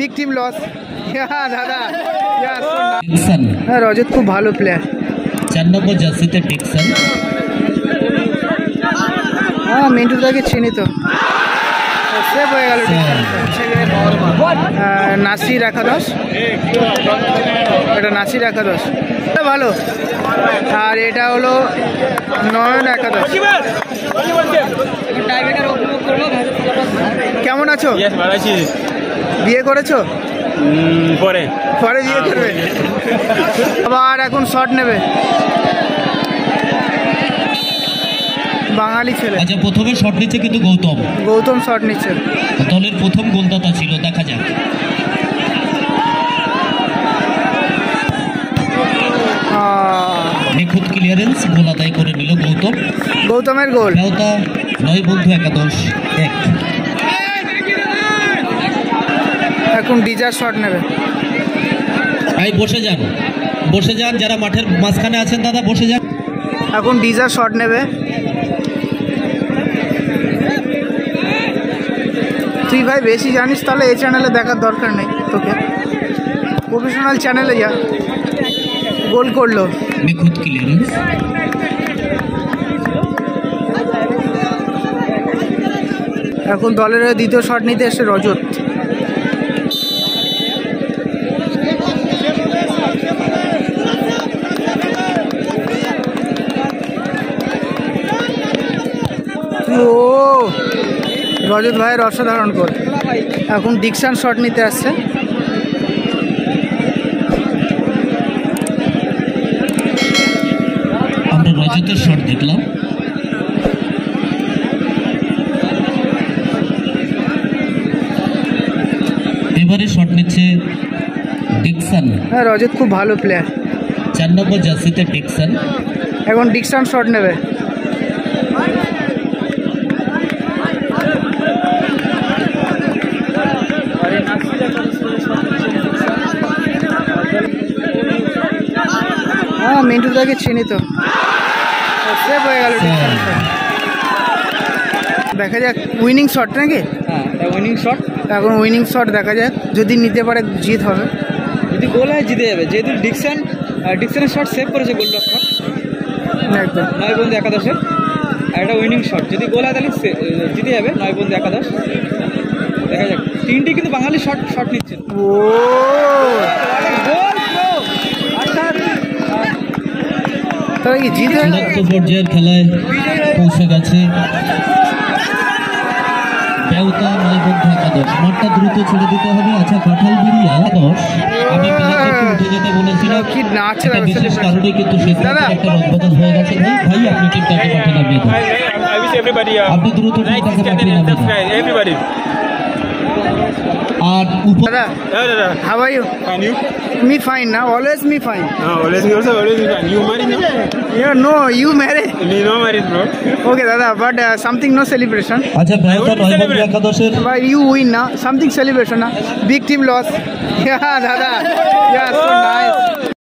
big team loss. Yeah, দাদা. Yeah, so nice. রজত খুব ভালো প্লেয়ার। 4 নম্বর জার্সিতে টিকসন। হ্যাঁ, মিন্টুদাকে চিনি তো। সেভ হয়ে গেল নাসির একাদশ, এটা নাসির একাদশ, এটা ভালো। আর এটা হলো নয়ন একাদশ। কেমন আছো? বিয়ে করেছো? পরে পরে বিয়ে করবে। আবার এখন শট নেবে বাঙালি ছেলে। আচ্ছা, প্রথমে শট নিচ্ছে কিন্তু গৌতম শট নিচ্ছে। দলের প্রথম গোলদাতা ছিল, দেখা যাক। নিখুঁত ক্লিয়ারেন্স, গোল আদায় করে নিল গৌতমের গোল। 9 বন্ধু একাদশ 1। এখন ডিজার শট নেবে। বসে যান যারা মাঠের মাঝখানে আছেন দাদা, বসে যান। এখন ডিজার শট নেবে। তুই ভাই বেশি জানিস, তাহলে এই চ্যানেলে দেখার দরকার নেই তোকে, প্রফেশনাল চ্যানেলে যা। গোল করলো। নিখুঁত ক্লিয়ারেন্স। এখন দলের দ্বিতীয় শট নিতে এসে রজত। ও রজত ভাইয়ের অসাধারণ গোল। এখন ডিকশন শট নিতে আসছে। আমরা রজতের শট দেখলাম। এবারে শট নিচ্ছে ডিকশন। হ্যাঁ, রজত খুব ভালো প্লেয়ার। 4 নম্বর জার্সিতে ডিকশন। এখন ডিকশন শট নেবে। হ্যাঁ, মিন্টুদাকে চিনি তো। সেভ হয়ে গেল। দেখা যাক উইনিং শট নাকি? হ্যাঁ, উইনিং শট। এখন উইনিং শট দেখা যাক, যদি নিতে পারে জিত হবে, যদি গোল হয় জিতে যাবে। যেহেতু ডিকশনের শট সেভ করেছে গোলরক্ষক, একদম 9 বন্ধু একাদশে। আর এটা উইনিং শট, যদি গোল হয় তাহলে জিতে যাবে 9 বন্ধু একাদশ। দেখা যাক, তিনটি কিন্তু বাঙালি শট নিচ্ছেন। ও তাহলে কি জিত হয়ে চূড়ান্ত পর্যায়ের খেলায় পৌঁছে গেছে দেওতা 9 বন্ধু একাদশ। মাঠটা দ্রুত ছেড়ে দিতে হবে। আচ্ছা, কাঁঠালবিড়িয়া 10। আমি প্লেয়ারকে উঠে যেতে বলেছিলাম, কি নাচছে একটা বিশেষ কারণে কিন্তু সেখানে একটা রদবদল হয়ে গেছে। ভাই আপনি টিমটাকে পাঠিয়ে নামিয়ে দিন। আপনি দ্রুত টিমটাকে পাঠিয়ে নামিয়ে দিন। আর দাদা, how are you? Fine, you? Me fine now. Always me fine. No, always me also, always me fine. You married now? Yeah, no, you married. Me no married, bro. Okay, Dada, but something no celebration. আচ্ছা, দেওতা 9 বন্ধু একাদশের। But you win now. Something celebration now. Big team loss. Yeah, Dada. Yeah, so nice.